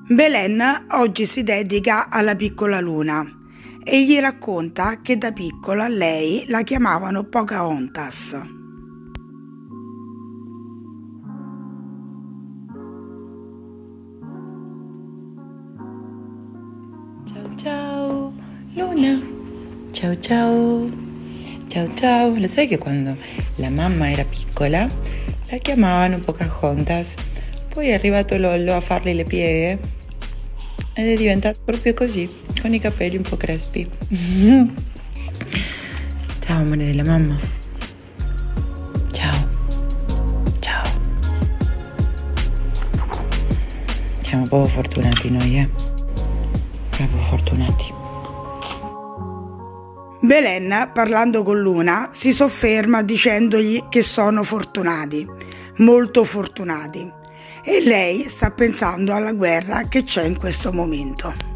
Belen oggi si dedica alla piccola Luna e gli racconta che da piccola lei la chiamavano Pocahontas. Ciao ciao Luna, ciao ciao, ciao ciao. Lo sai che quando la mamma era piccola la chiamavano Pocahontas, poi è arrivato Lollo a farle le pieghe ed è diventato proprio così, con i capelli un po' crespi. Ciao amore della mamma. Ciao. Ciao. Siamo proprio fortunati noi, proprio fortunati. Belen, parlando con Luna, si sofferma dicendogli che sono fortunati, molto fortunati, e lei sta pensando alla guerra che c'è in questo momento.